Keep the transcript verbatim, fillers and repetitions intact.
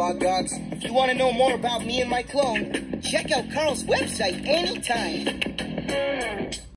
Gods. If you want to know more about me and my clone, check out Carl's website anytime.